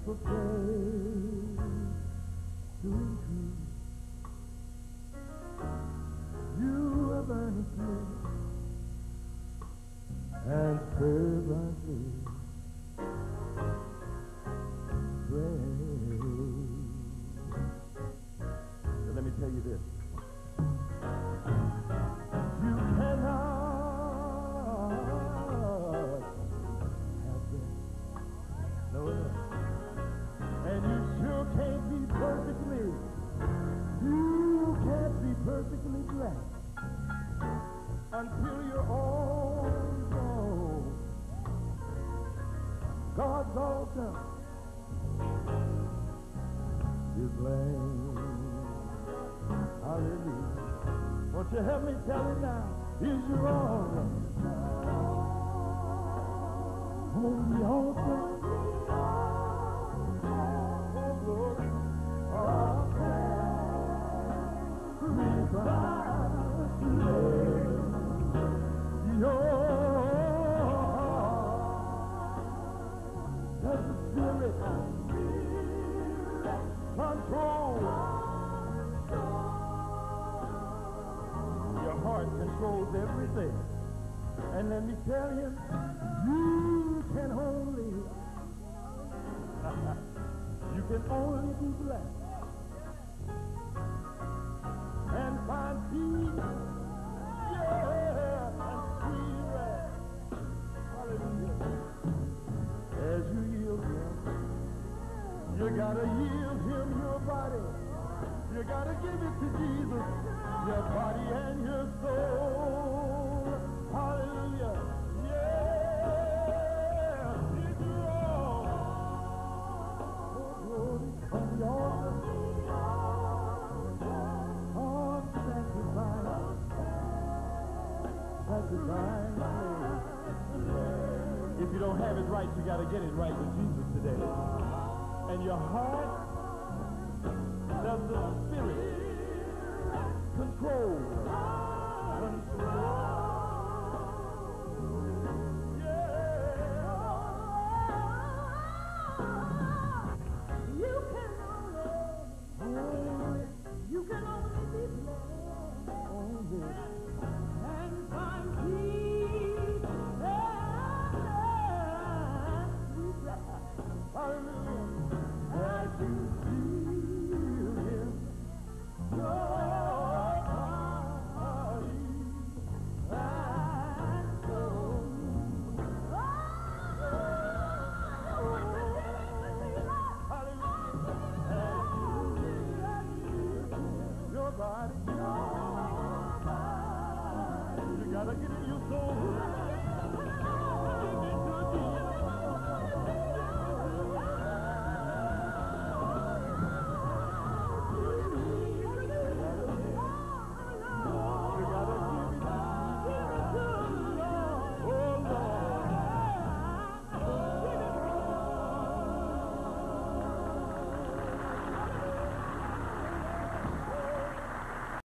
for faith to increase. You have earnestly and fervently prayed. So let me tell you this. You cannot have this. No, no. And you sure can't be perfectly. You can't be perfectly blessed until you're all gone. God's all done. His land. Hallelujah. Won't you help me tell it now? Is your all on the altar? Oh, glory. Your let the Spirit control. Your heart controls everything. And let me tell you, you can only be blessed and find peace, yeah, and sweet rest. Hallelujah. As you yield him, you gotta yield him your body. You gotta give it to Jesus, your body and your soul. Hallelujah. Yeah, it's all. Oh, glory on the altar. If you don't have it right, you got to get it right with Jesus today. And your heart does the Spirit control. You can only be blessed and find peace and sweet rest. Hallelujah. As you feel him, your body and soul. Your body, you gotta get in your soul.